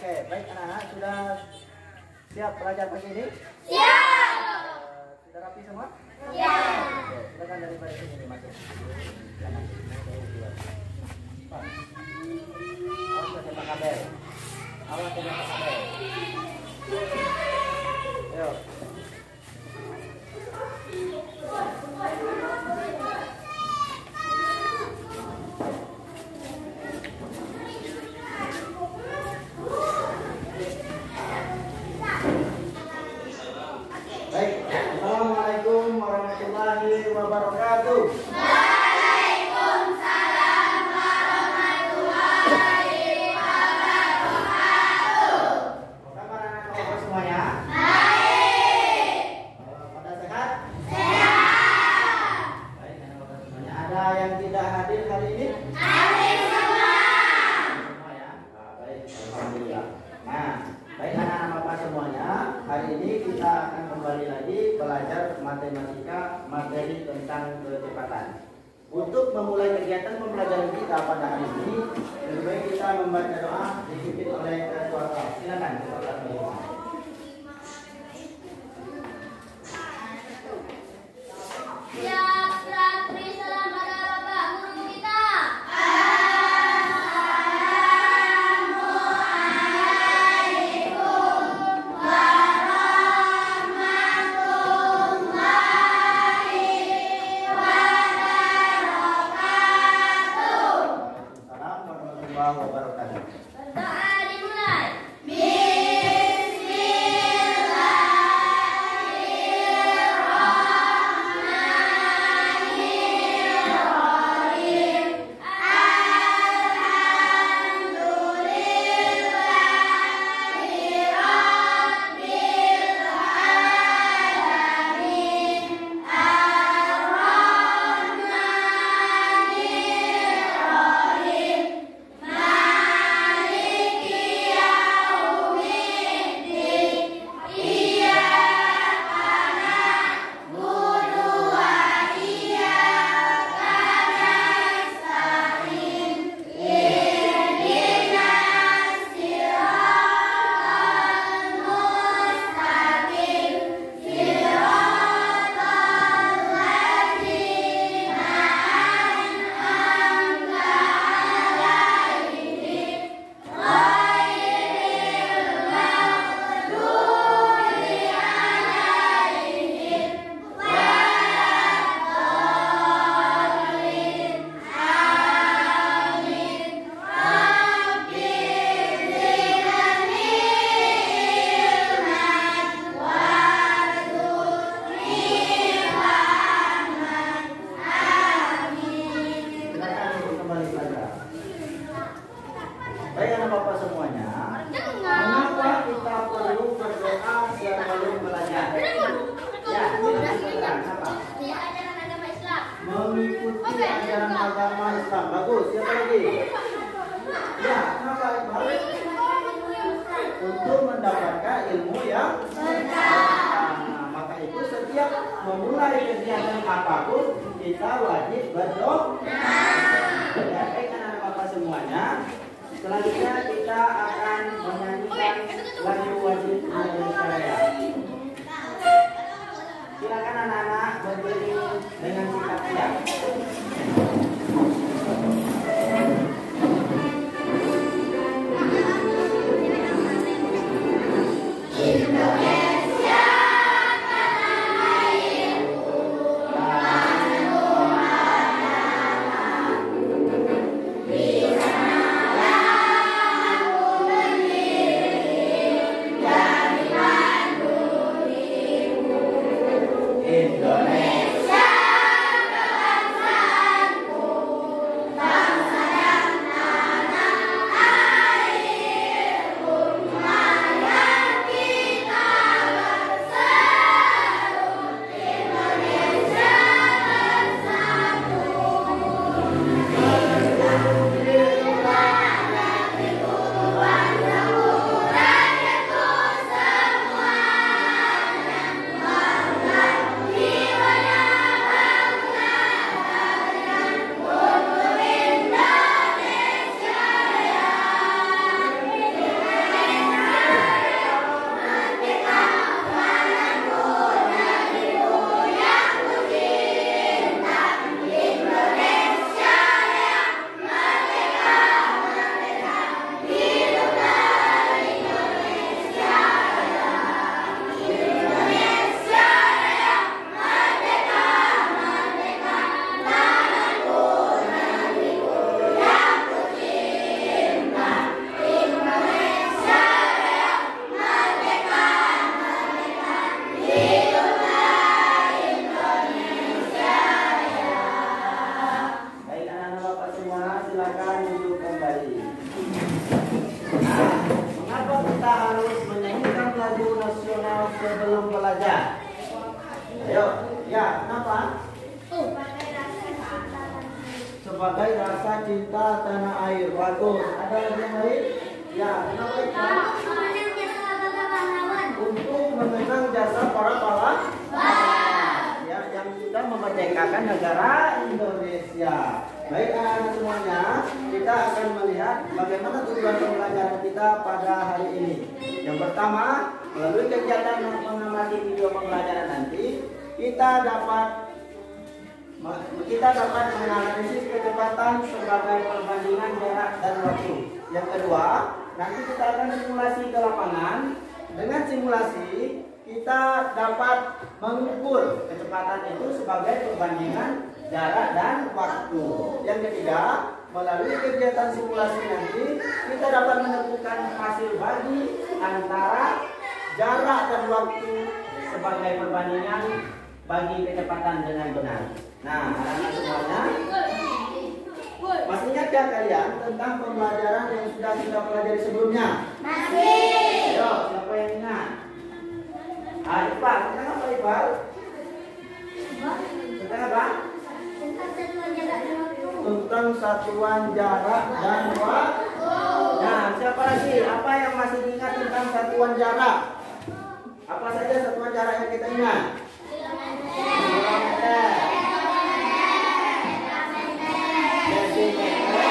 Oke, baik anak-anak, sudah siap belajar pagi ini? Siap. Sudah rapi semua? Siap. Oke, silakan dari baris ini masuk. Awas tempat kabel. Awas tempat kabel. Ayo. Baik, Assalamualaikum warahmatullahi wabarakatuh. Waalaikumsalam warahmatullahi wabarakatuh. Apa kabar anak-anak semuanya? Baik. Pada sehat? Sehat. Baik, anak-anak semuanya. Ada yang tidak hadir hari ini? Hadir semua. Semua ya? Baik, alhamdulillah. Nah, baik anak-anak bapak semuanya, hari ini kita akan kembali lagi belajar matematika materi tentang kecepatan. Untuk memulai kegiatan pembelajaran kita pada hari ini, lebih baik kita membaca doa dipimpin oleh ketua kelas. Silakan ketua kelas. Siap, Ratri, salam pada Bapak Guru kita. Assalamualaikum warahmatullahi wabarakatuh. Waalaikumsalam warahmatullahi wabarakatuh. Doa dimulai. Bismillahirrahmanirrahim. Alhamdulillahi rabbil alamin. Ar-Rahmanirrahim. Maliki yaumiddin. Iyyaka na'budu wa iyyaka nasta'in. Ihdinas siratal mustaqim. Siratal ladzina an'amta 'alaihim ghairil maghdubi 'alaihim waladdallin. Amin. Rabbi zidni ilman warzuqni fahman. Amin. Silakan untuk kembali belajar. Baik anak bapak semuanya, mengapa kita perlu berdoa sebelum belajar? Ya, silakan bergerak. Kenapa? Ajaran agama Islam. Mengikuti ajaran agama Islam. Bagus. Siapa lagi? Ya, kenapa Iqbal? Untuk mendapatkan ilmu yang nah, maka itu setiap memulai kegiatan apapun kita wajib berdoa. Ya, baik anak bapak semuanya. Selanjutnya kita akan menyanyikan lagu wajib Indonesia Raya. Silakan anak-anak berdiri dengan sikap siap. Indonesia tanah airku, tanahku mana di sanalah aku Ayo, ya, kenapa? Sebagai rasa cinta tanah air. Bagus. Ada lagi yang lain? Ya, kenapa itu? Untuk mengenang jasa para pahlawan. Ya, yang sudah memerdekakan negara Indonesia. Baik anak-anak semuanya, kita akan melihat bagaimana tujuan pembelajaran kita pada hari ini. Yang pertama, melalui kegiatan mengamati video pembelajaran nanti, kita dapat menganalisis kecepatan sebagai perbandingan jarak dan waktu. Yang kedua, nanti kita akan simulasi ke lapangan. Dengan simulasi, kita dapat mengukur kecepatan itu sebagai perbandingan jarak dan waktu. Yang ketiga, melalui kegiatan simulasi nanti, kita dapat menentukan hasil bagi antara jarak dan waktu sebagai perbandingan bagi kecepatan dengan benar. Nah, anak-anak semuanya, masih ingatkah kalian tentang pembelajaran yang sudah kita pelajari sebelumnya? Masih. Ayo, siapa yang ingat? Iqbal, tentang apa Iqbal? Tentang apa? Tentang satuan jarak dan waktu. Nah, siapa lagi? Apa yang masih diingat tentang satuan jarak? Apa saja satuan jarak yang kita ingat? Kilometer, desimeter,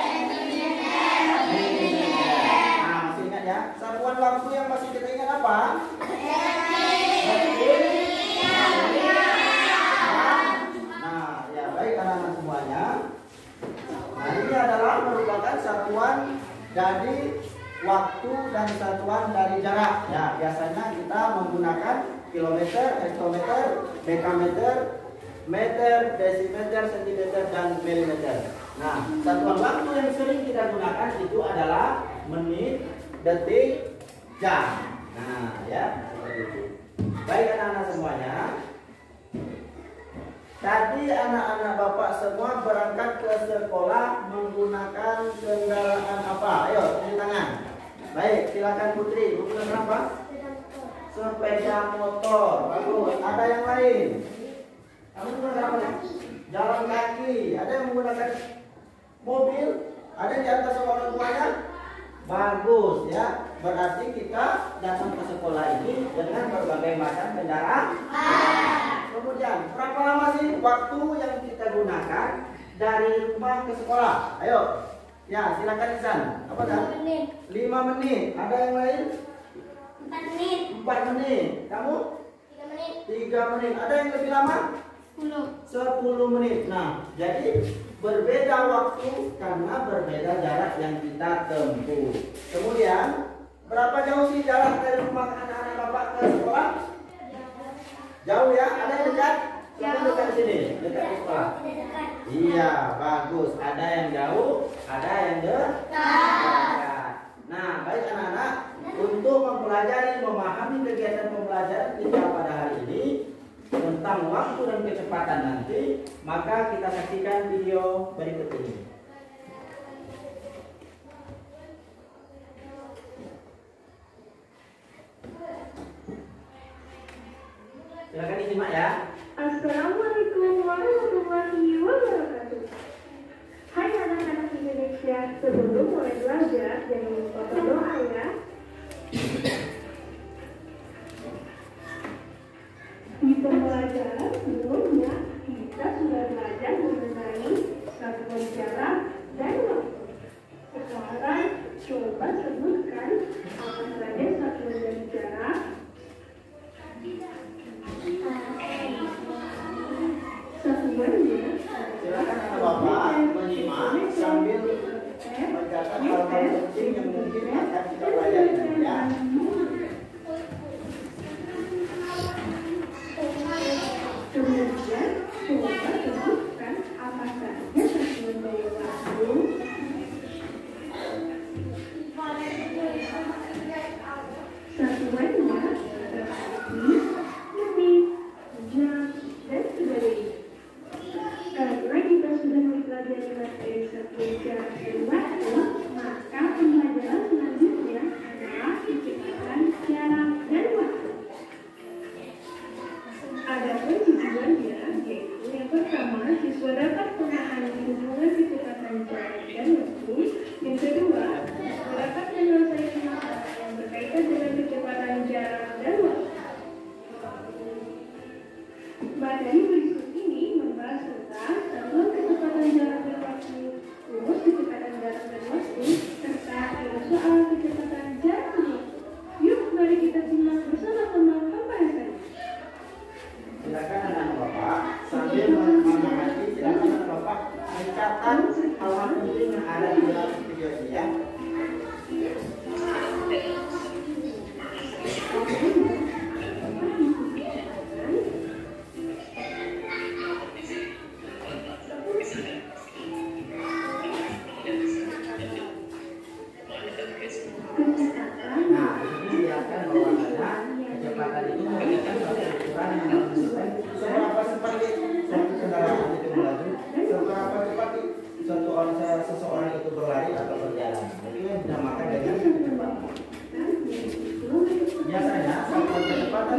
milimeter. Nah, masih ingat ya? Satuan waktu yang masih kita ingat apa? Nah, ya baik anak-anak semuanya. Nah, ini adalah merupakan satuan dari waktu dan satuan dari jarak. Ya, biasanya kita menggunakan kilometer, hektometer, dekameter, meter, desimeter, sentimeter, dan milimeter. Nah, satuan waktu yang sering kita gunakan itu adalah menit, detik, jam. Nah, ya, seperti itu. Baik anak-anak semuanya. Tadi anak-anak Bapak semua berangkat ke sekolah menggunakan kendaraan apa? Ayo, tunjuk tangan. Baik, silakan Putri. Menggunakan apa? Sepeda motor. Bagus. Ada yang lain? Kamu menggunakan apa? Jalan kaki. Ada yang menggunakan mobil? Ada yang di atas orang tuanya? Bagus ya. Berarti kita datang ke sekolah ini dengan berbagai macam kendaraan. Kemudian, berapa lama sih waktu yang kita gunakan dari rumah ke sekolah? Ayo. Ya, silakan Isan. Apa kan? 5 menit. Ada yang lain? 4 menit. 4 menit. Kamu? 3 menit. 3 menit. Ada yang lebih lama? 10 menit. Nah, jadi berbeda waktu karena berbeda jarak yang kita tempuh. Kemudian, berapa jauh sih jarak dari rumah anak-anak Bapak ke sekolah? Jauh ya? Ada yang dekat? Siapa dekat sini? Dekat di sekolah? Iya, bagus. Ada yang jauh, ada yang dekat. Nah, baik anak-anak, untuk mempelajari, memahami kegiatan pembelajaran kita pada hari ini tentang waktu dan kecepatan nanti, maka kita saksikan video berikut ini. Silakan disimak ya. Assalamualaikum warahmatullahi wabarakatuh. Hai anak-anak Indonesia, sebelum mulai belajar jangan lupa berdoa ya. Di pembelajaran sebelumnya kita sudah belajar mengenai satuan jarak dan waktu. Sekarang coba sebutkan apa saja satuan dari jarak. Silakan anak Bapak menyimak sambil mencatat hal-hal penting yang mungkin akan kita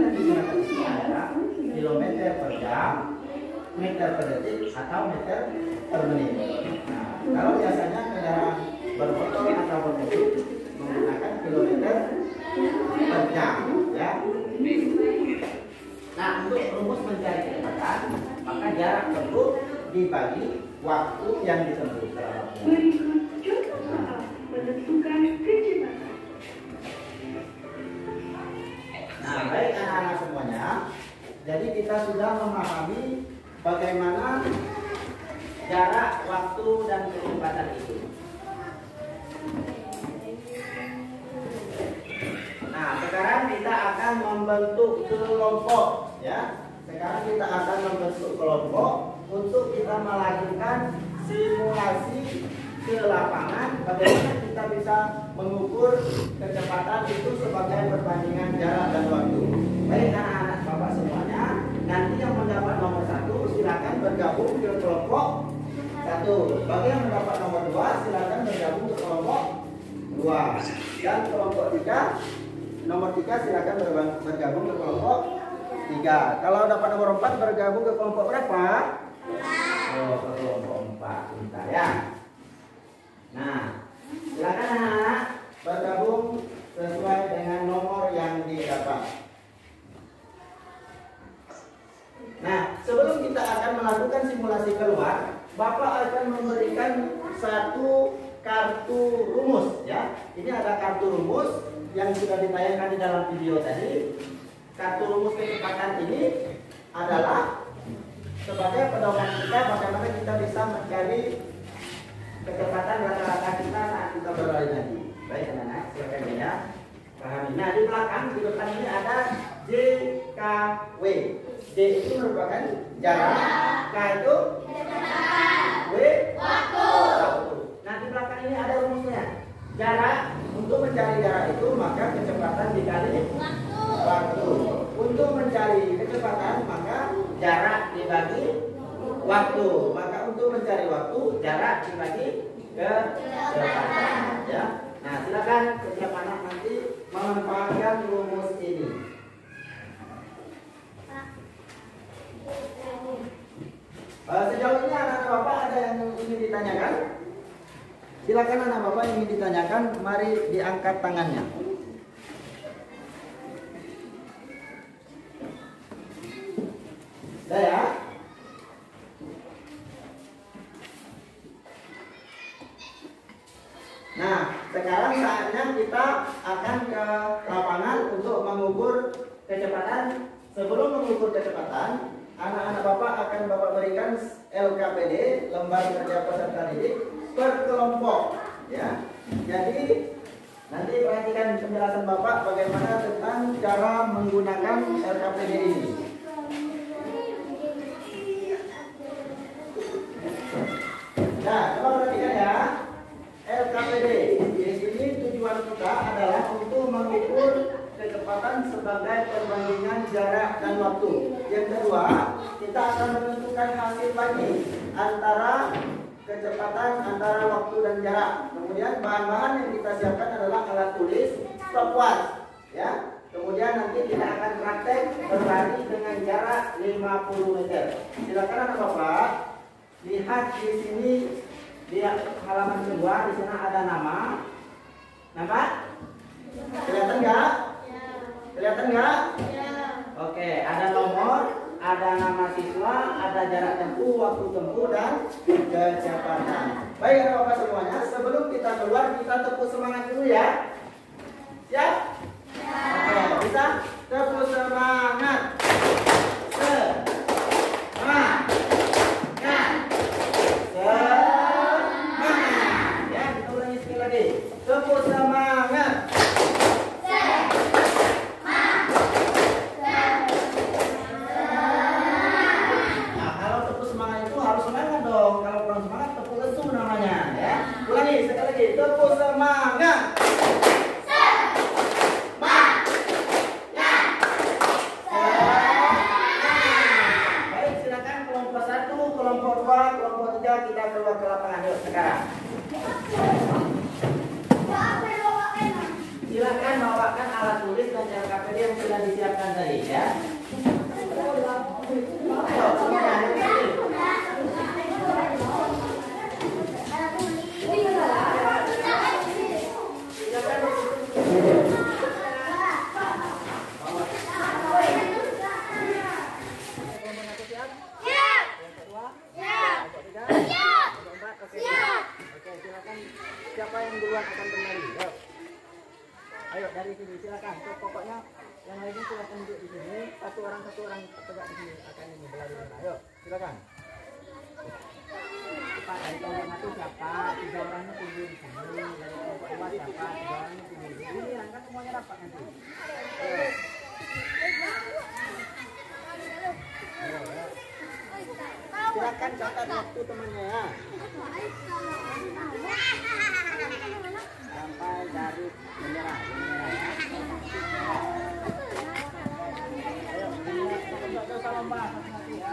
yang digunakan itu adalah kilometer per jam, meter per detik, atau meter per menit. Nah, kalau biasanya kendaraan bermotor atau bermobil menggunakan kilometer per jam, ya. Nah, untuk rumus mencari kecepatan, maka jarak tempuh dibagi waktu yang ditempuh. Berikut contoh soal menentukan kecepatan. Nah, baik anak-anak semuanya. Jadi kita sudah memahami bagaimana jarak, waktu, dan kecepatan itu. Nah, sekarang kita akan membentuk kelompok, ya. Sekarang kita akan membentuk kelompok untuk kita melakukan simulasi ke lapangan, bagaimana kita bisa mengukur kecepatan itu sebagai perbandingan jarak dan waktu. Baik anak-anak Bapak semuanya, nanti yang mendapat nomor 1 silakan bergabung ke kelompok 1. Bagi yang mendapat nomor 2 silakan bergabung ke kelompok 2. Dan kelompok 3, nomor 3 silakan bergabung ke kelompok 3. Kalau dapat nomor 4 bergabung ke kelompok berapa? Oh, ke kelompok 4. Bentar ya. Nah, silakan anak-anak bergabung sesuai dengan nomor yang didapat. Nah, sebelum kita akan melakukan simulasi keluar, Bapak akan memberikan satu kartu rumus, ya. Ini ada kartu rumus yang sudah ditayangkan di dalam video tadi. Kartu rumus kecepatan ini adalah sebagai pedoman kita bagaimana kita bisa mencari kecepatan rata-rata kita saat kita berlari nanti. Baik anak-anak, silakan ya pahami. Nah, di belakang di depan ini ada JKW. J itu merupakan jarak, K itu W waktu. Nah, di belakang ini ada rumusnya. Jarak, untuk mencari jarak itu maka kecepatan dikali waktu. Untuk mencari kecepatan maka jarak dibagi waktu. Maka untuk mencari waktu, jarak dibagi kecepatan, ya. Nah, silakan setiap anak nanti memanfaatkan rumus ini. Sejauh ini anak-anak Bapak ada yang ingin ditanyakan? Silakan anak Bapak yang ingin ditanyakan, mari diangkat tangannya. Sudah ya? Nah, sekarang saatnya kita akan ke lapangan untuk mengukur kecepatan. Sebelum mengukur kecepatan, anak-anak Bapak akan Bapak berikan LKPD, lembar kerja peserta didik, per kelompok, ya. Jadi nanti perhatikan penjelasan Bapak bagaimana tentang cara menggunakan LKPD ini. Nah, coba perhatikan ya. LKPD di sini tujuan kita adalah untuk mengukur kecepatan sebagai perbandingan jarak dan waktu. Yang kedua, kita akan menentukan hasil bagi antara kecepatan, antara waktu dan jarak. Kemudian bahan-bahan yang kita siapkan adalah alat tulis, stopwatch, ya. Kemudian nanti kita akan praktek berlari dengan jarak 50 meter. Silakan anak Bapak lihat di sini di halaman kedua, di sana ada nama. Nampak? Kelihatan nggak? Kelihatan nggak? Oke, ada nomor, ada nama siswa, ada jarak tempuh, waktu tempuh, dan kecepatan. Baik anak Bapak semuanya, sebelum kita keluar kita tepuk semangat dulu ya. Siap? Oke, bisa? Tepuk semangat. Semangat. Ya, kita ulangi sekali lagi. Tepuk semangat. Nah, kalau tepuk semangat itu harus semangat dong. Kalau kurang semangat tepuk lesu namanya, ya. Ulangi sekali lagi. Tepuk semangat. membawakan alat tulis dan LKPD yang sudah disiapkan tadi ya. Ayo, semuanya. Siapa yang duluan akan berlari? Ayo dari sini silakan. Pokoknya yang lainnya silakan duduk di sini. Satu orang tegak di sini akan ini berlari. Ayo silakan. Cepat dari kelompok satu siapa? 3 orangnya tunggu di sini. Dari kelompok 2 siapa? 3 orangnya tunggu di sini. Ini kan semuanya dapat nanti. Ayo. Silakan catat waktu temannya ya. Sampai garis menyerah ya. Ayo, salam bahas nanti ya.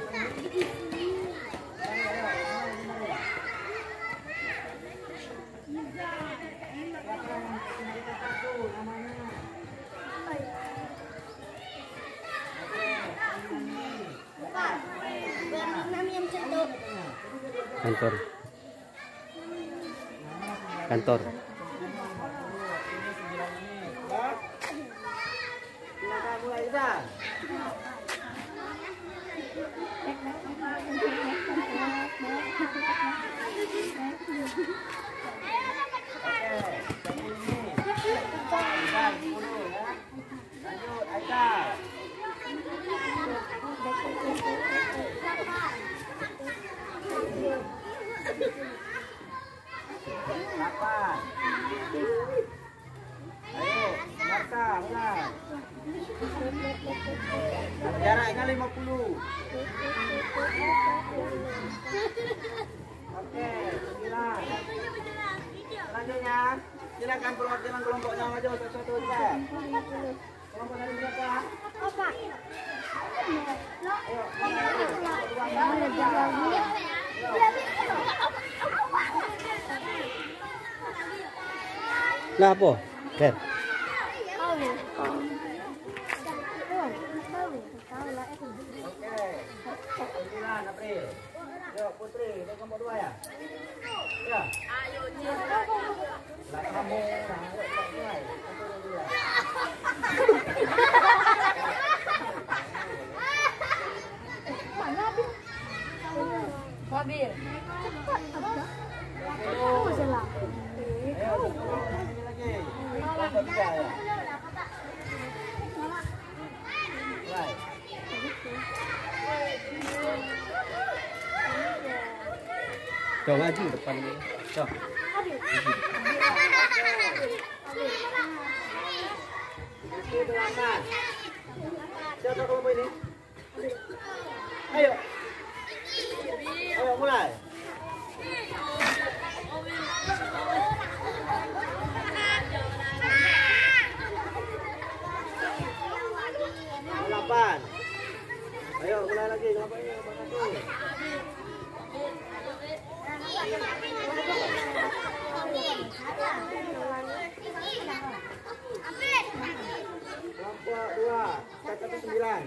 Kantor. Silakan mulai Zan. Lanjut Aida. Kapan? Ayo, Marta, mulai. Jaraknya 50. Oke, 9. Selanjutnya, silakan perwakilan kelompoknya maju satu-satu aja. Kelompok dari berapa? Opa. Lah apa? Ker. Oke. 9 April. Yuk Putri, dari kelompok 2 ya? Ya. Ayo, lah kamu, nah, yuk mulai. Mobil. Cepat apa? Aku salah. Ayo, ini lagi. Kelompok 3 ya. Mulai. Coba maju depan ini. Coba. Itu aman. Siapa kelompok ini? Ayo. Ayo mulai. Delapan. Ayo mulai lagi kelompok ini kelompok 1. Kelompok 2, kata 9.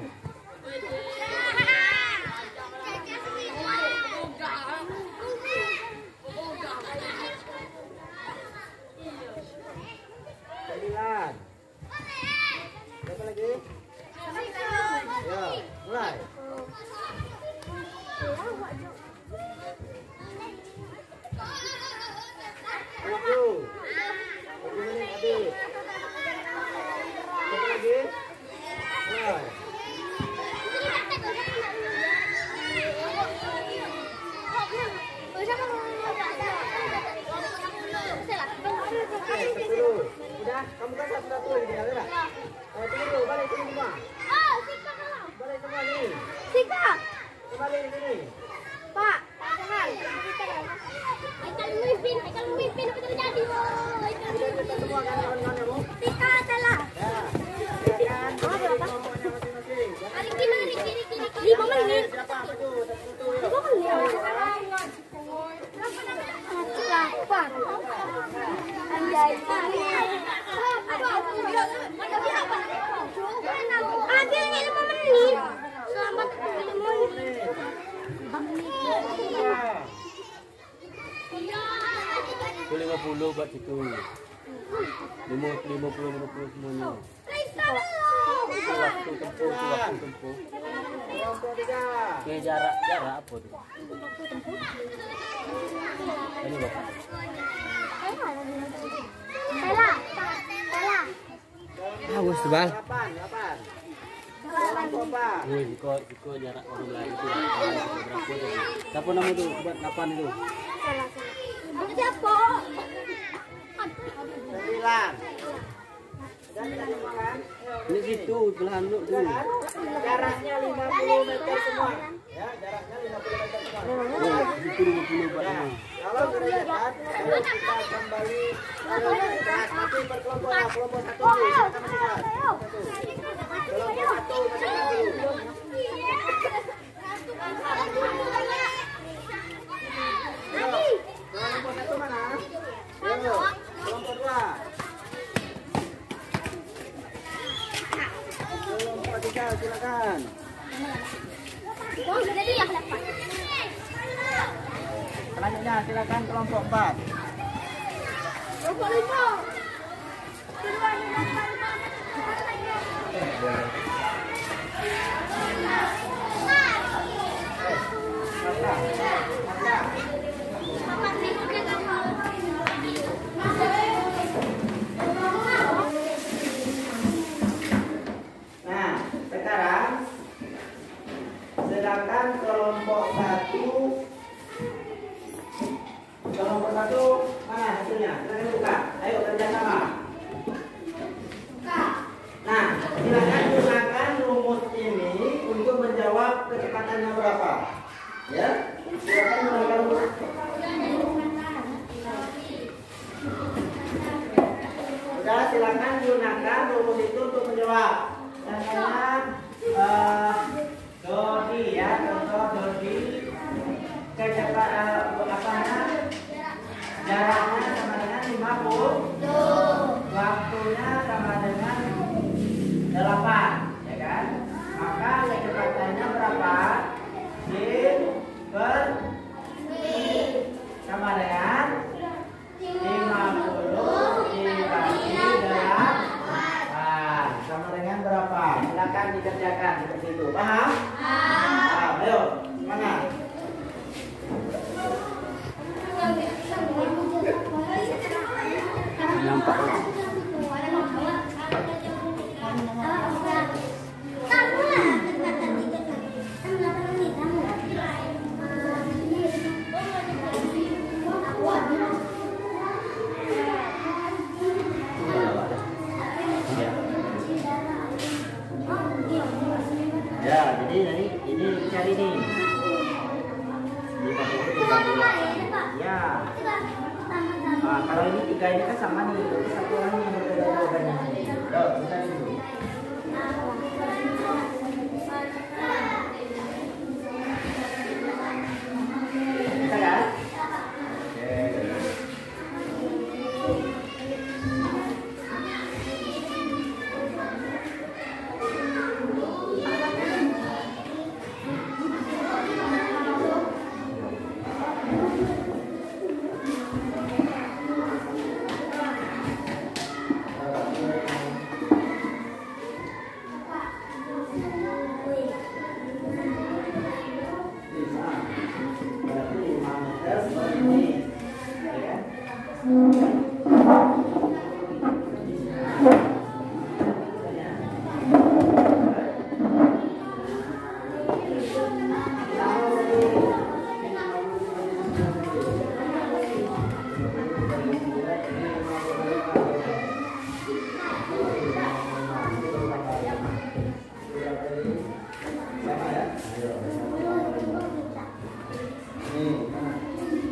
Siapa lagi? Ya, mulai. 7. 7 menit habis. Siapa lagi? Mulai. 10. Udah, kamu kan satu-satu ini ya, udah. Tunggu dulu, balik sini semua. Balik semua nih. Sika. Kembali sini. Pak, tahan. Haikal memimpin apa terjadi, boy? Udah kita semua kan kawan-kawan kamu? Sika salah. Ya. Silakan. Kelompoknya masing-masing. Kiri. 5 menit. Siapa? Maju, satu-satu yuk. 5 menit. Pak. Anjay. 50 buat situ. 50 semuanya. Itu waktu tempuh. Kelompok 3. Oke, jarak apa tuh? Ini Bapak. Awas tuh, Bang. 8. Kelompok 4. Wih, jika jarak orang lain itu berapa tuh? Siapa nama tuh? Buat 8 itu. 9. Udah kita semua kan? Ini situ, belahan lu tuh. Jaraknya 50 meter semua. Ya, jaraknya 50 meter semua. Oh, situ 50 buat Ya, ini. kalau sudah dekat, baru kita kembali nanti berkelompok ya, kelompok 1 dulu. Silakan masuk. Kelompok 1 masukkan dulu. Kelompok 1 mana? Ayo, kelompok 2. Kelompok 3 silakan. Selanjutnya silakan kelompok 4. Nah, sekarang sedangkan kelompok 1 mana hasilnya? Silakan buka. Ayo kerjasama. Nah, silakan gunakan rumus ini untuk menjawab kecepatannya berapa. Ya, silakan gunakan rumus. Sudah, silakan gunakan rumus itu untuk menjawab. Contohnya Dodi ya, contoh Dodi kecepatan jaraknya sama dengan 50, waktunya sama dengan 8, ya kan? Maka kecepatannya berapa? D per sama dengan 50 dibagi 8 sama dengan berapa? Silakan dikerjakan seperti itu. Paham? Paham. Ayo, semangat. Nampak. Ya, jadi ini cari nih. 50 dibagi 8. Ya. Nah, kalau ini 3 ini kan sama nih, berarti satu orang yang berbeda-beda nih. Yuk, kita dulu. Bisa kan?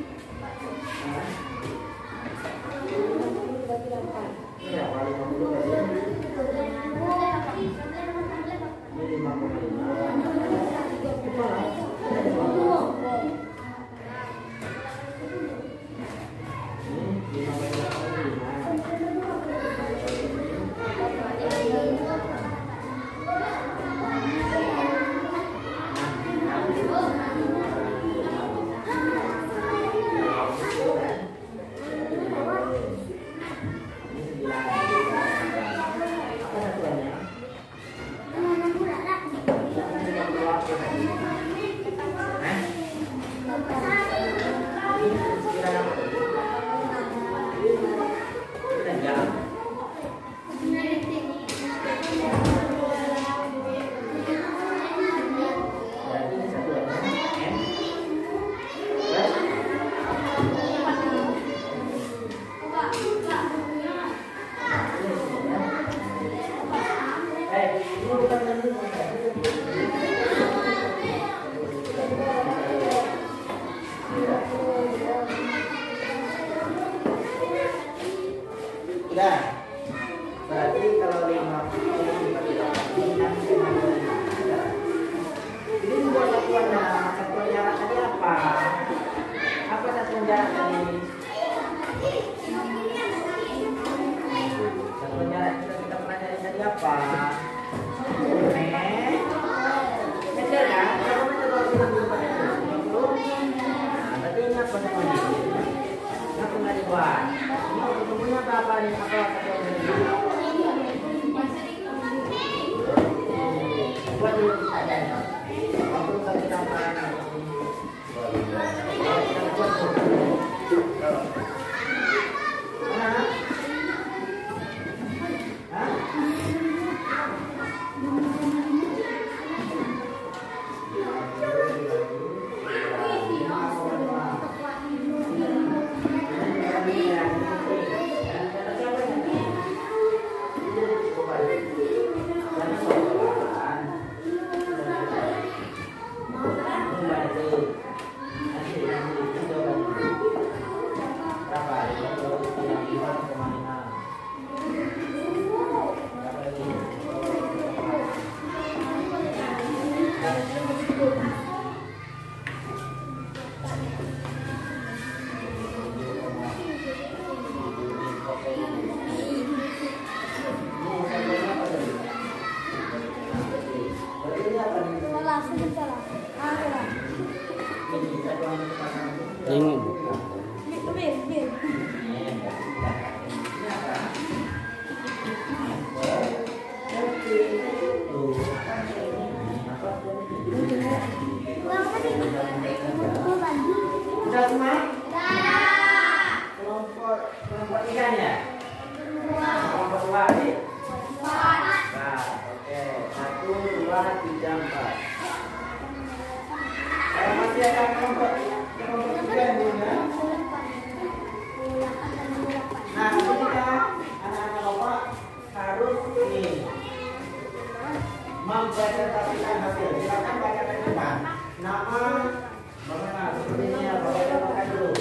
Iya, paling 50 tadi. kalau 50 ini buat satuannya. Satuan jarak tadi apa? Apa satuan jarak tadi? Satuan jarak kita pelajari tadi apa? Meter kan? Berapa meter kalau kita buat itu? 50. Nah, berarti ini apa namanya? Kenapa nggak dibuat? Ini ketemunya apa nih? Apa satuan ini? Buat dulu aja. Waktu kali tambah. Kita buat dulu. Mana? Hah? Tengok. Sudah semua? Kelompok ikan ya? Kelompok 2 nih? Nah, oke. 1, 2, 3, 4. Kalau masih ada kelompok 3 ya? Nah, ketika anak-anak bapak harus nih mempresentasikan hasil. Silakan baca ke depan. Nama, bagaimana? Seperti ini ya, bapak coba dulu.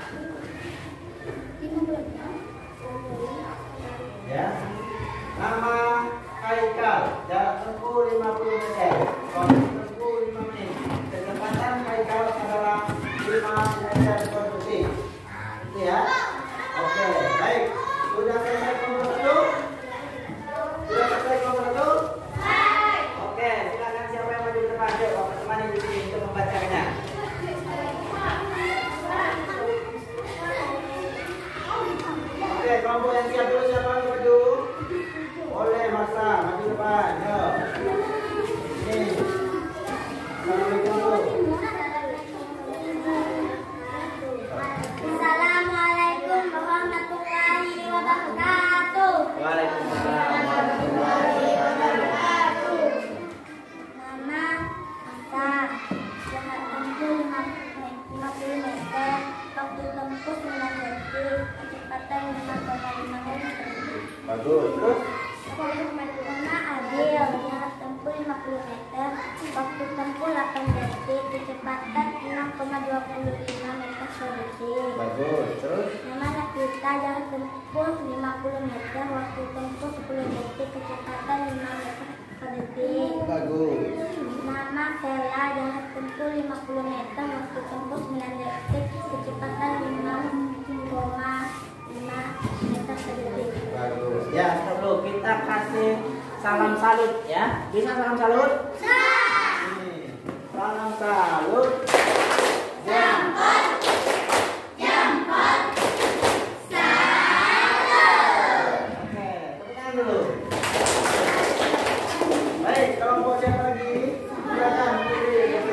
Ya, nama Haikal, jarak tempuh 50 meter, waktu tempuh 5 menit. Kecepatan Haikal adalah 5 meter per detik. Nah, itu ya. Oke, baik. Sudah selesai kelompok 1? Sudah selesai kelompok 1? Oke, silakan siapa yang maju ke depan? Yuk, bapak temani di sini untuk membacakannya. Oke, kelompok yang siap dulu siapa yang maju? Boleh, masa maju depan. Yuk. Ini. Assalamualaikum dulu. Assalamualaikum warahmatullahi wabarakatuh. Waalaikumsalam warahmatullahi wabarakatuh. Nama Asa, jarak tempuh 50 meter, waktu tempuh 9 detik, kecepatan 5,5 meter. Bagus, terus? Nama Adil, jarak tempuh 50 meter, waktu tempuh 8 detik, kecepatan 6,25 meter per detik. Bagus, terus? Nama Nafita, jarak tempuh 50 meter, waktu tempuh 10 detik, kecepatan 5 meter per detik. Bagus. Nama Vela, jarak tempuh 50 meter, waktu tempuh 9 detik, kecepatan 5,5 meter per detik. Bagus. Ya, perlu kita kasih salam salut ya. Bisa salam salut? Nih, salam salut. Jempol, jempol, salut. Oke, tepuk tangan dulu. Baik, kelompok siapa lagi? Silakan berdiri dulu.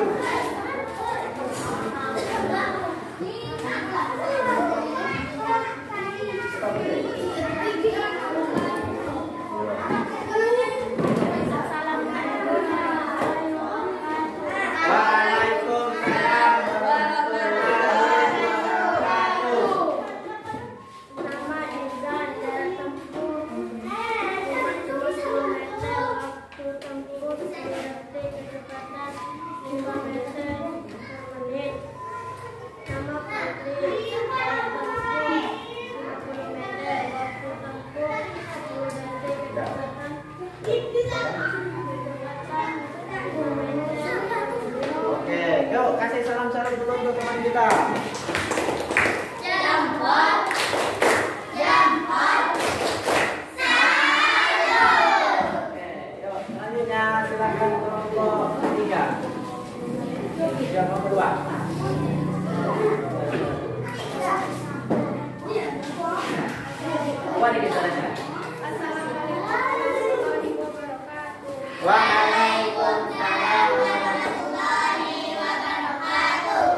Waalaikumsalam warahmatullahi wabarakatuh. Nama Eza, jarak tempuh 50 dulu untuk teman kita. Jempol. Jempol. Sayur. Oke, yuk selanjutnya silakan kelompok ketiga. Yang kedua. Apa nih caranya? Waalaikumsalam warahmatullahi wabarakatuh.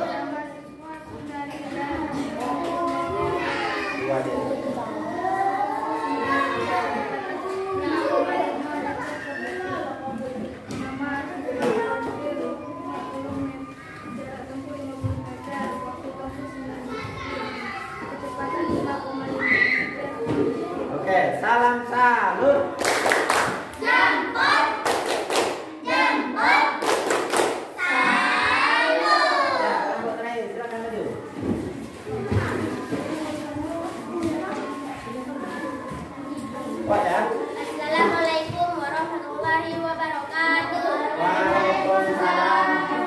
Oke, salam salut. Jempol. Jempol. Sayur. Ya, kelompok terakhir silakan maju. Kuat ya? Assalamualaikum warahmatullahi wabarakatuh. Waalaikumsalam.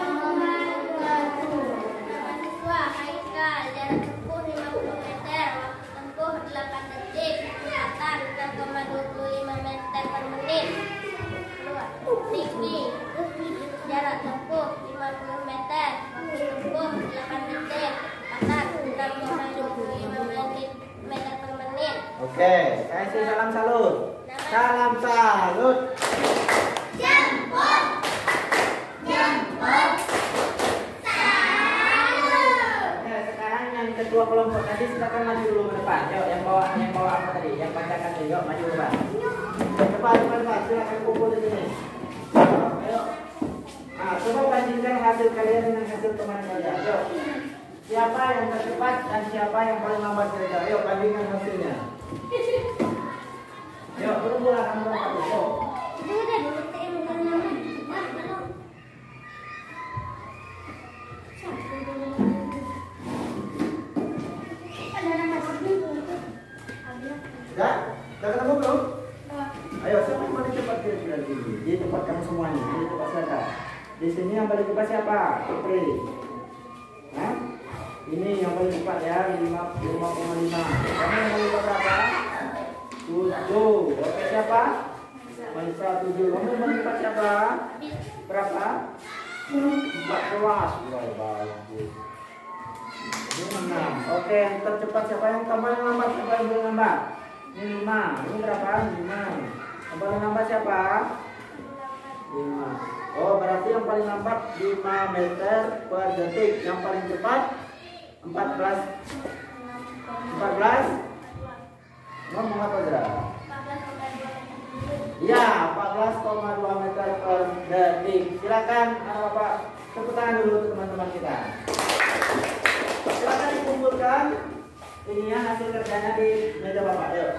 Mahasiswa Haikal, jarak tempuh 50 meter, waktu tempuh 8 detik, kecepatan 6,25 meter per menit. Kedua, Niki, jarak tempuh 50 meter, waktu tempuh 8 detik, kecepatan 6,25 meter per menit. Oke, kasih salam salut. Salam salut. Jempol. Jempol. Sayur. Oke, sekarang yang kedua kelompok tadi silakan maju dulu ke depan. Yuk, yang bawa apa tadi? Yang bacakan dulu, yuk maju ke depan. Depan, silakan kumpul di sini. Ayo. Nah, coba bandingkan hasil kalian dengan hasil teman kalian. Yuk. Siapa yang tercepat dan siapa yang paling lambat kira-kira? Yuk, bandingkan hasilnya. Yuk, berumurlah kamu dapat itu. Sudah? Sudah ketemu belum? Ayo, siapa yang paling cepat kira-kira di sini? Di tempat kamu semuanya, di tempat saya. Di sini yang paling cepat siapa? Putri. Nah, ini yang paling cepat ya, 5,5. Kamu yang paling cepat berapa? 7. Oke, siapa? Maisa 7. Kamu yang paling cepat siapa? Berapa? 14. Wah, bagus. Ini 6. Oke, yang tercepat siapa? Yang paling lambat siapa yang paling lambat? Ini 5. Ini berapa? 5. Yang paling lambat siapa? 5. Oh, berarti yang paling lambat 5 meter per detik. Yang paling cepat 14. Ngomong apa Zara? Ya, 14,2 meter per detik. Silakan Bapak tepuk tangan dulu untuk teman-teman kita. Silakan dikumpulkan ini ya hasil kerjanya di meja Bapak. Yuk.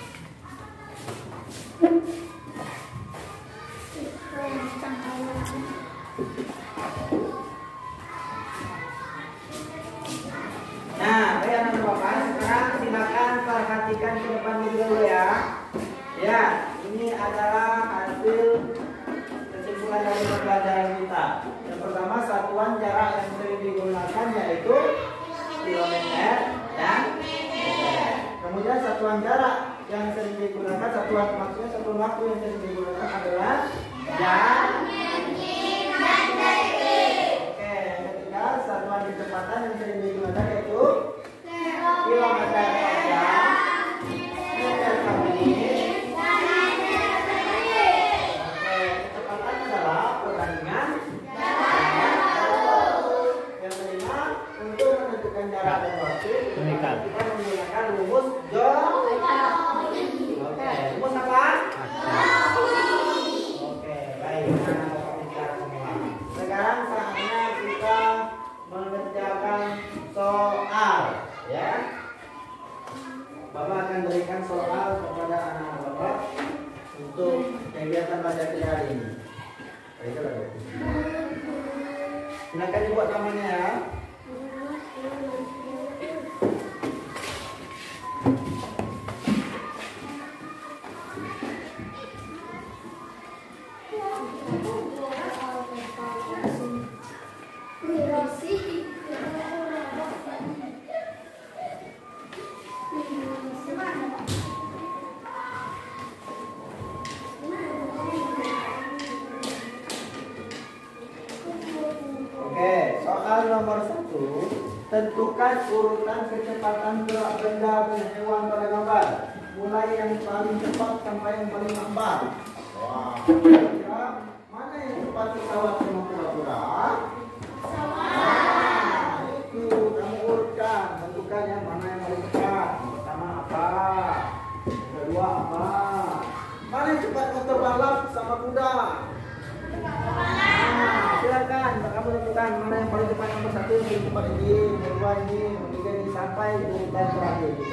Nah, baik anak Bapak, sekarang silakan perhatikan ke depan dulu ya. Ya, ini adalah hasil kesimpulan dari pembelajaran kita. Yang pertama, satuan jarak yang sering digunakan yaitu kilometer dan meter. Kemudian satuan jarak yang sering digunakan, satuan waktu yang sering digunakan adalah jam. Oke, yang ketiga, satuan kecepatan yang sering digunakan yaitu kilometer per jam, meter per menit. Kecepatan adalah perbandingan yang kelima, untuk menentukan jarak dan waktu kita menggunakan rumus Oke, rumus apa? Oke, baik. Sekarang saatnya kita mengerjakan soal, ya. Bapak akan berikan soal kepada anak Bapak untuk kegiatan baca kita hari ini. Silakan dibuat namanya ya. itu, tentukan urutan kecepatan gerak benda dan hewan pada gambar. Mulai yang paling cepat sampai yang paling lambat. Wah, kira-kira mana yang cepat pesawat sama kura-kura? Itu kamu urutkan, tentukan yang mana yang paling cepat. Yang pertama apa? Yang kedua apa? Mana yang cepat motor balap sama kuda? Silakan kamu tentukan mana yang paling cepat, nomor 1 yang paling cepat ini, nomor 2 ini, nomor 3 ini, sampai urutan terakhir gitu.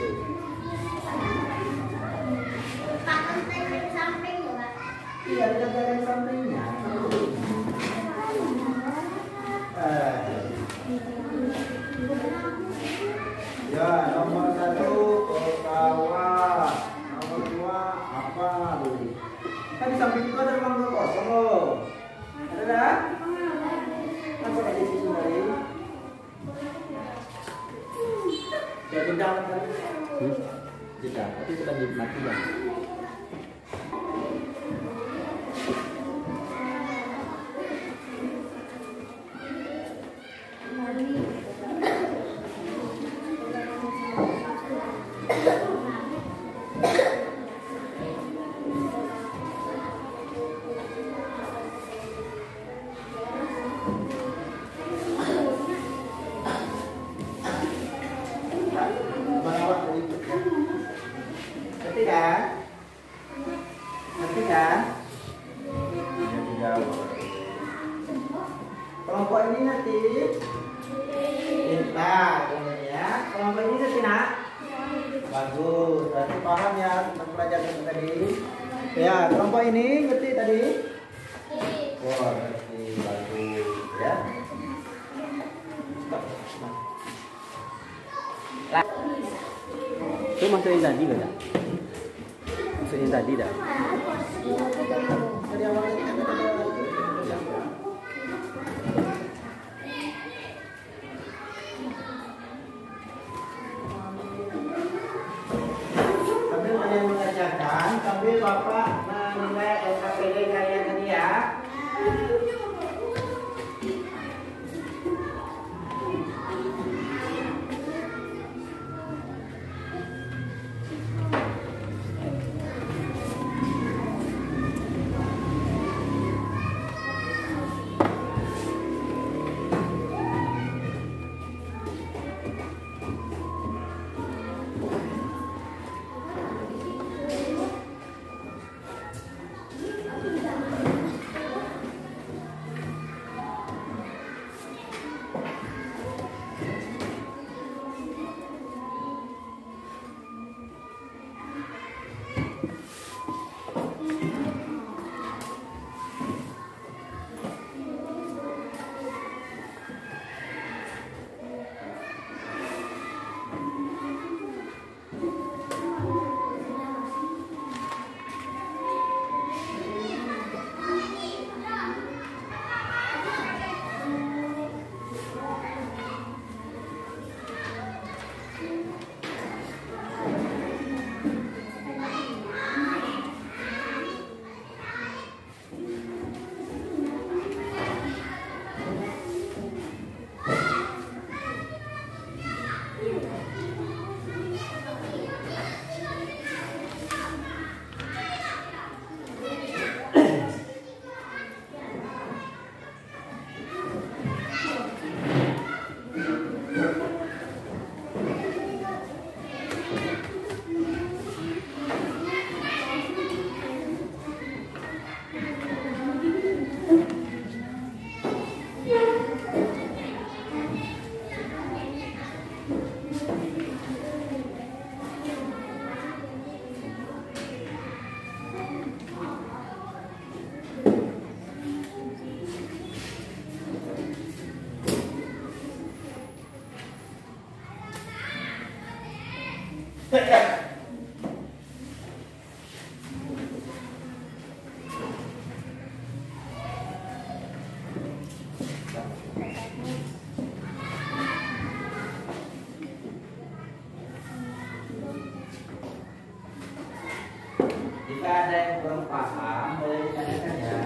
Iya, ada jalan sampingnya. Ya, nomor 1 pesawat, nomor 2 apa dulu? Kan di samping itu ada ruang kosong loh. Ada dah? Apa tadi situ tadi? Ya jeda kan? Jeda, tapi sudah mati ya. Kelompok ini nanti pintar ya. Kelompok ini nanti nak bagus. Berarti paham ya tentang pelajaran tadi. Ya, kelompok ini ngerti tadi? Wah, ngerti, bagus ya. Stop. Itu masukin tadi enggak? Masukin tadi dah. Dari awal ini kan ada sambil kalian mengerjakan, sambil Bapak menilai LKPD kalian tadi ya. Jika ada yang kurang paham, boleh ditanyakan ya.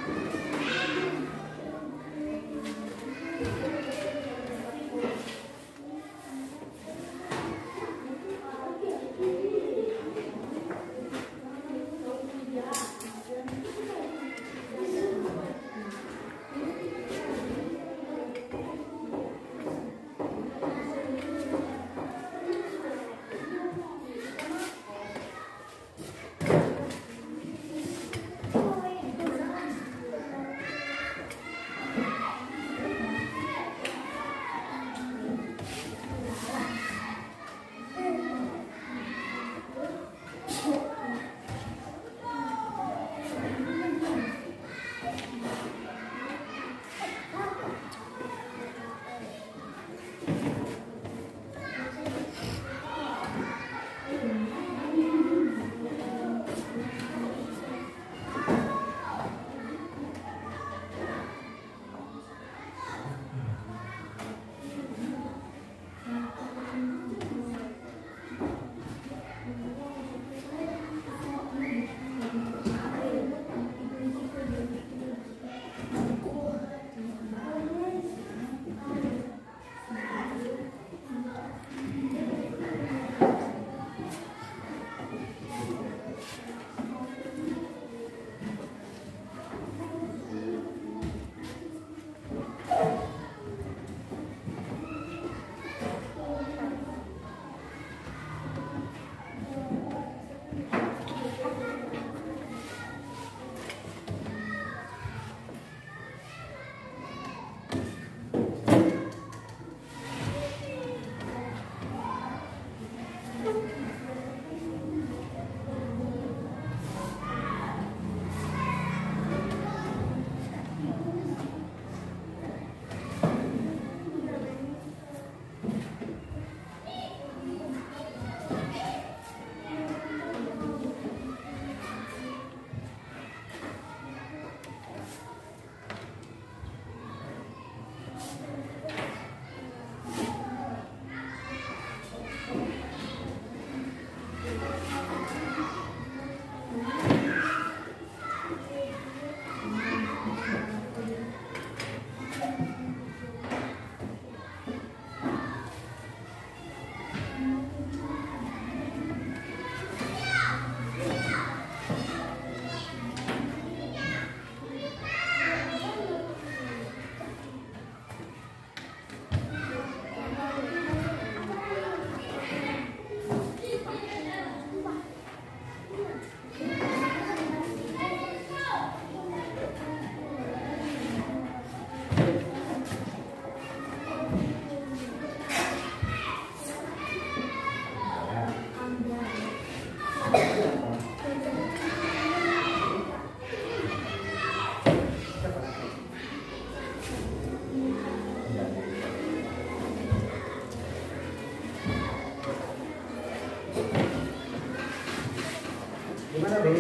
Gimana, Be?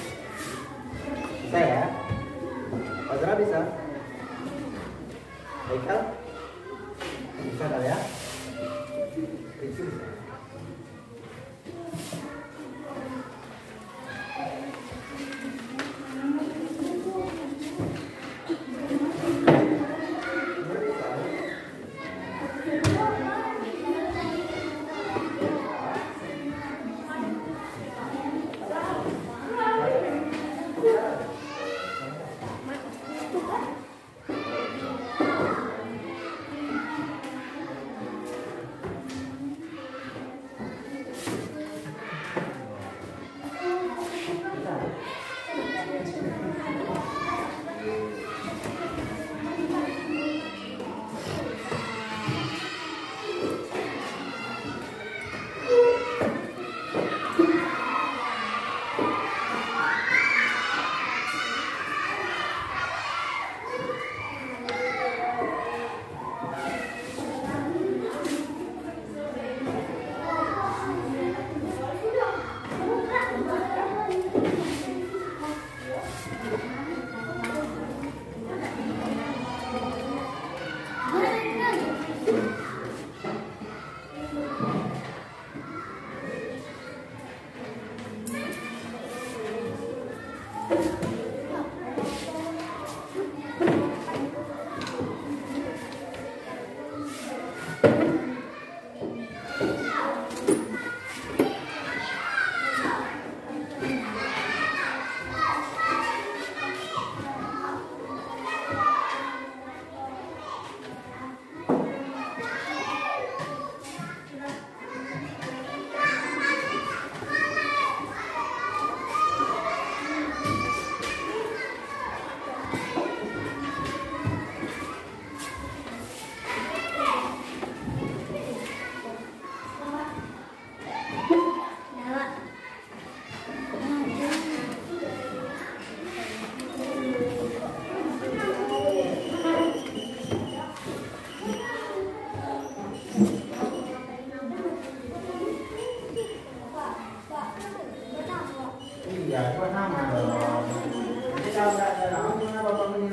Bisa ya? Fazra bisa? Haikal? Bisa kali ya? Rizky bisa?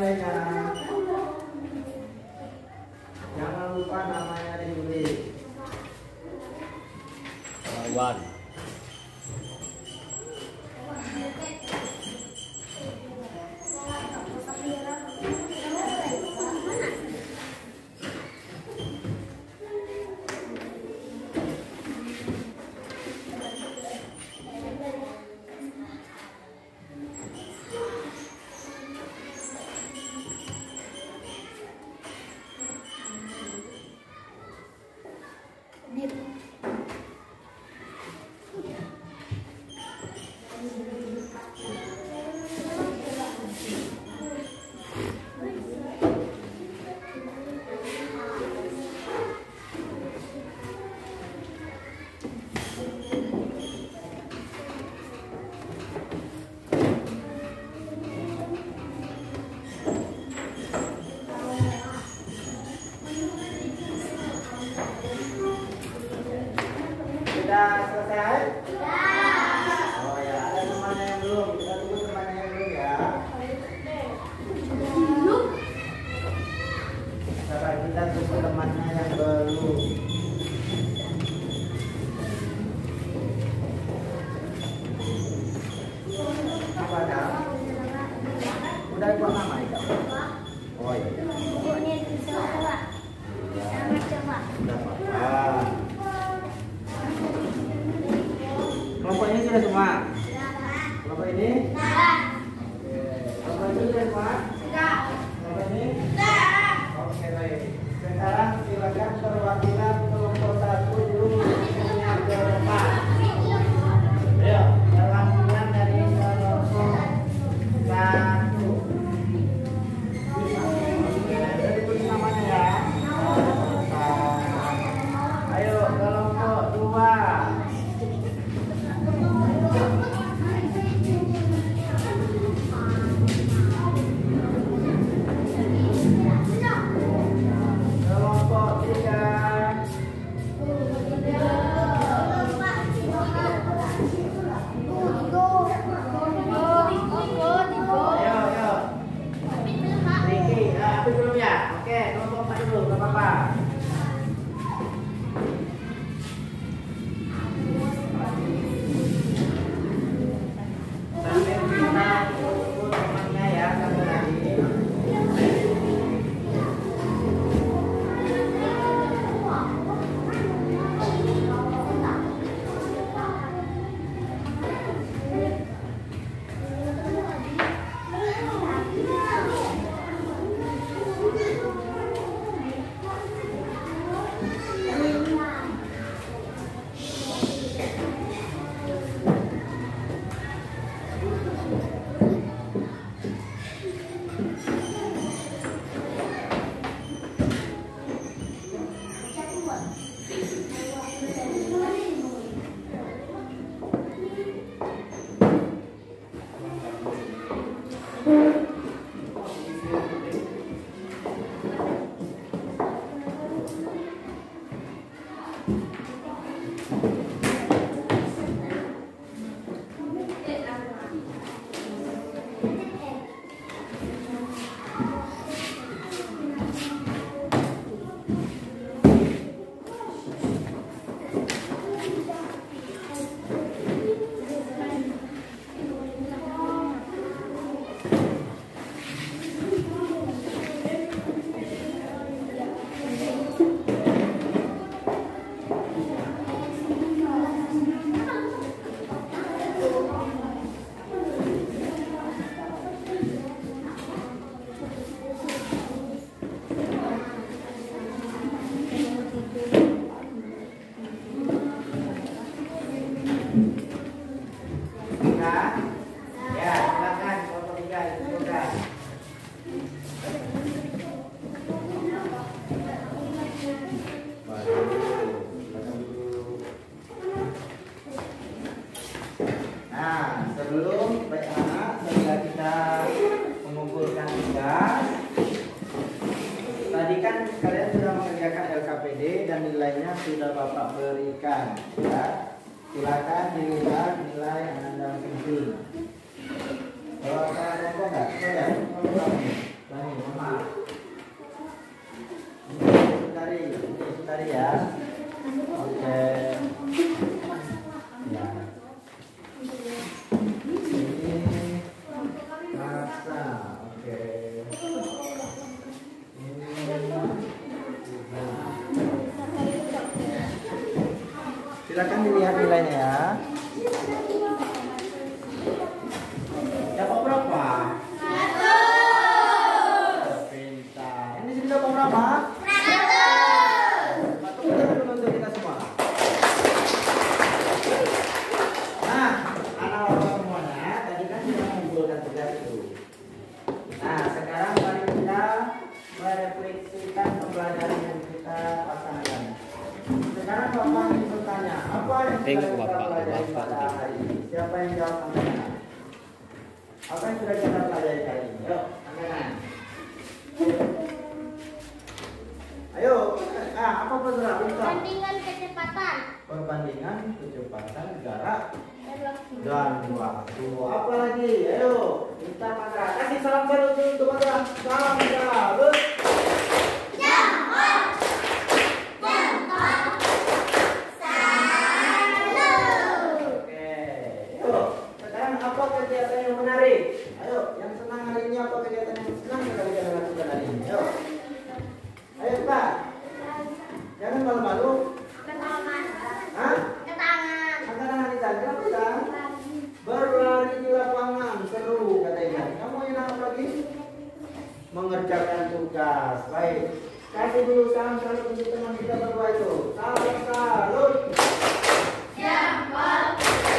nilainya. Jangan lupa namanya ditulis. 1. Sudah selesai? Oh ya, ada temannya yang belum. Kita tunggu temannya yang belum ya. Sabar, kita tunggu temannya yang belum. Apa ada? Udah buat nama ya? Oh iya. Bukunya coba. Sama coba. Udah apa? Kelompok ini sudah semua? Kelompok ini? Kelompok ini sudah semua? Kelompok ini? Oke, baik. Sekarang silakan perwakilan kelompok 1 dulu yang ke depan. Ayo, perwakilan dari kelompok 1. Oke, udah ditulis namanya ya. Ayo, kelompok 2. Kelompok 3. Ayo, ayo. Riki, aku belum ya? Oke, kelompok 4 dulu, gak apa-apa. Sampai kita tunggu temannya ya, satu lagi. Ya, silakan kelompok 3 itu sudah. Nah, sebelum baik anak, setelah kita mengumpulkan tugas, tadi kan kalian sudah mengerjakan LKPD dan nilainya sudah Bapak berikan, ya. Silakan dilihat nilai Anda penting. Kalau ada kelompok enggak? Saya kelompok Silakan dilihat nilainya ya. Dapat berapa? 1. Pintar. Yang di sini dapat berapa? 100. Tepuk tangan dulu untuk kita semua. Nah, anak-anak semuanya, tadi kan kita mengumpulkan tugas itu. Nah, sekarang mari kita merefleksikan pembelajaran yang kita laksanakan. Sekarang Bapak ingin bertanya, apa yang sudah kita pelajari pada hari ini? Siapa yang jawab angkat tangan? Apa yang sudah kita pelajari hari ini? Yuk, angkat tangan. Ayo, apa saudara? Perbandingan kecepatan Perbandingan kecepatan jarak dan waktu. Apa lagi? Ayo, kita Matra. Kasih salam salut dulu untuk Matra. Salam salut. Oke, yuk. Sekarang apa kegiatan yang menarik? Ayo, yang senang hari ini apa kegiatan yang senang yang kalian lakukan hari ini? Ayo. Ayo Pak. Jangan malu-malu. Hah? Angkat tangan di sana. Kenapa Isan? Berlari di lapangan seru kata Isan. Kamu yang apa lagi? Mengerjakan tugas. Baik. Kasih dulu salam salut untuk teman kita berdua itu. Salam salut. jempol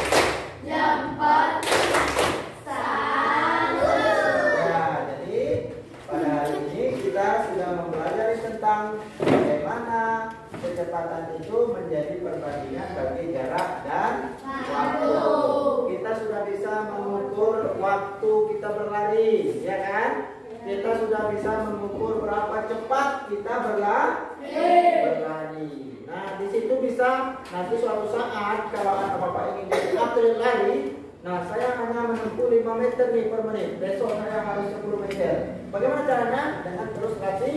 salut. Ya, jadi pada hari ini kita sudah mempelajari tentang bagaimana kecepatan itu menjadi perbandingan bagi jarak dan waktu. Kita sudah bisa mengukur waktu kita berlari, ya kan? Kita sudah bisa mengukur berapa cepat kita berlari. Nah, di situ bisa nanti suatu saat kalau anak bapak ingin jadi atlet lari, nah saya hanya menempuh 5 meter nih per menit. Besok saya harus 10 meter. Bagaimana caranya? Dengan terus latih.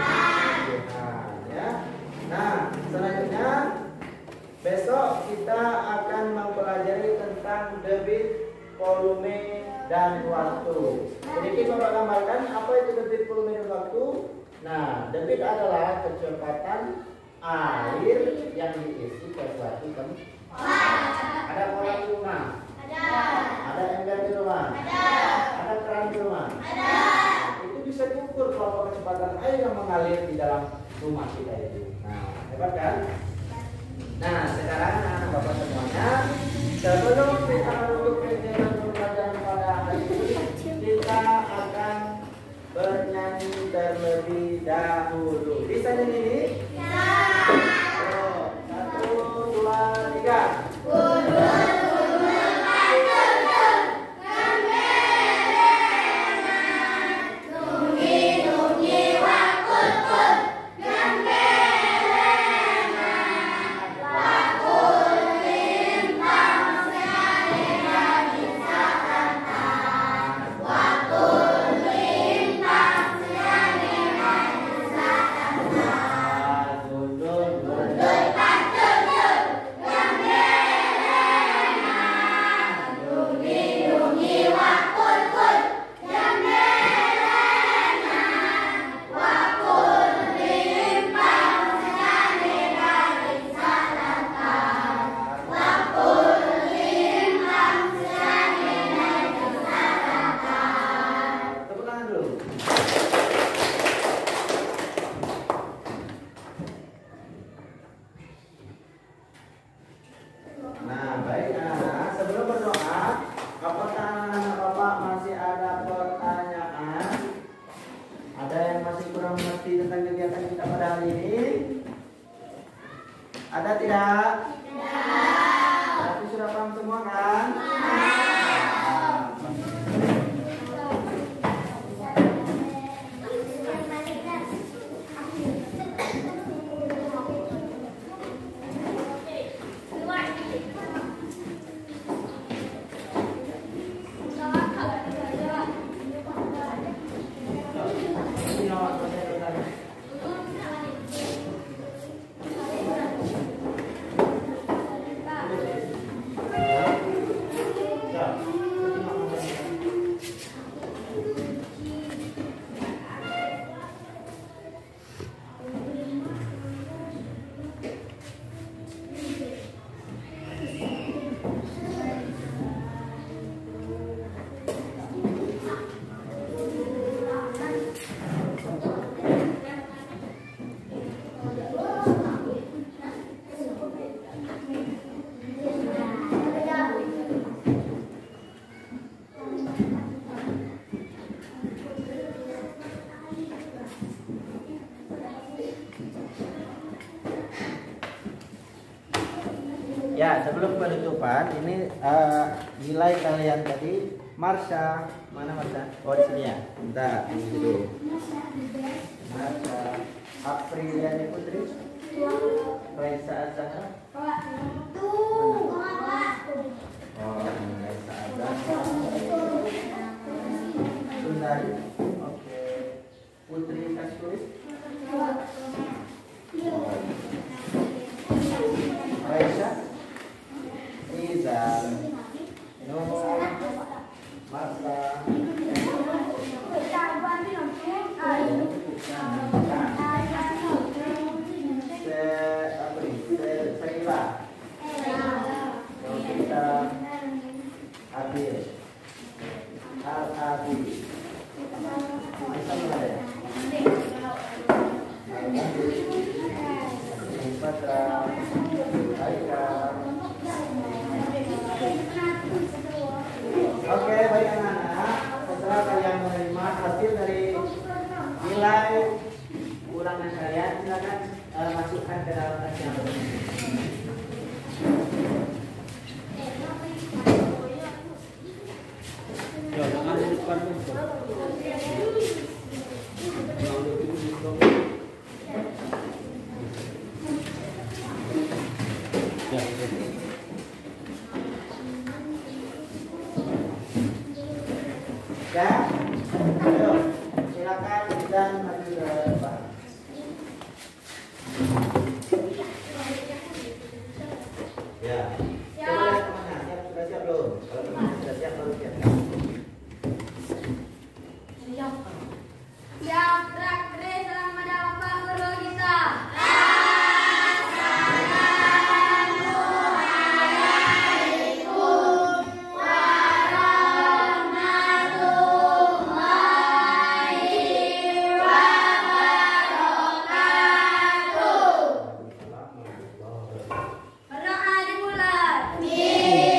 Ya. Nah, selanjutnya besok kita akan mempelajari tentang debit, volume, dan waktu. Sedikit Bapak gambarkan apa itu debit, volume, dan waktu. Nah, debit adalah kecepatan air yang diisi ke suatu tempat. Ada kolam di rumah? Ada ember di rumah? Ada keran di rumah? Itu bisa diukur berapa kecepatan air yang mengalir di dalam rumah kita itu. Nah, hebat kan? Nah, sekarang anak bapak semuanya, sebelum kita menutup kegiatan pembelajaran pada hari ini, kita akan bernyanyi terlebih dahulu. Bisa nyanyi ini? Ya. 1, 2, 3. Ada tidak? Tidak. Tapi sudah paham semua kan? Ya, sebelum penutupan ini nilai kalian tadi. Marsha, mana Marsha? Oh di sini ya. Bentar, ini dulu. Marsha, Apriliani Putri, Raisa Azhar. Oh, ini Raisa Azhar. Sundari, oke. Putri Kasturi. Raisa, Izal, Nur, Marta, Serila, Novita, Adil, Al-Adi, Patra, Aika. Oke, baik anak-anak. Setelah kalian menerima hasil dari nilai ulangan kalian, silakan masukkan ke dalam tas yang Ya, jangan di depan tuh. Ya, ya. Ayo, silakan dan maju ke depan. Ya. Coba lihat temannya, sudah siap belum? Kalau temannya sudah siap, baru siap. Siap, gerak-gerik selama dapat guru kita. Berdoa dimulai.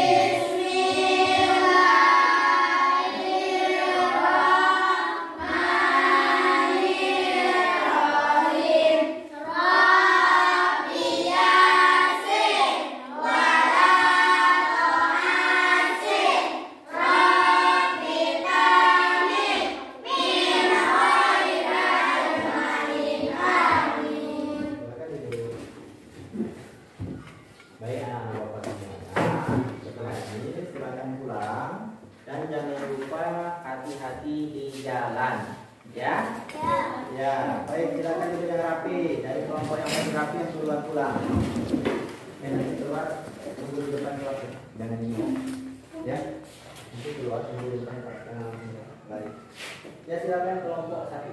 Baik anak-anak bapak semuanya, setelah ini silakan pulang dan jangan lupa hati-hati di jalan, ya? Ya, baik silakan duduk yang rapi dari kelompok yang paling rapi yang duluan pulang. Nanti keluar tunggu di depan kelas, jangan ini, ya? Nanti keluar tunggu di depan kelas, baik. Ya silakan kelompok satu.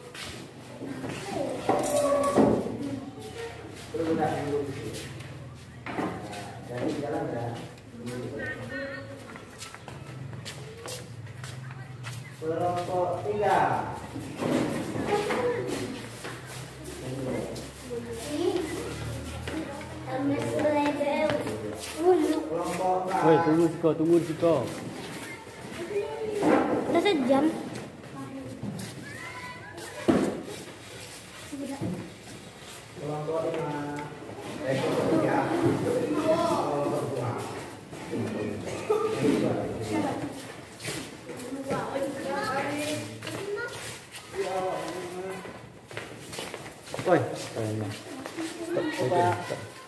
Duduk dulu di sini. Dari jalan ya. Kelompok 3. Kelompok 4. woi, tunggu Siko. Udah sejam. Kelompok 5. Kelompok 3. Kelompok 2. Woi, stop.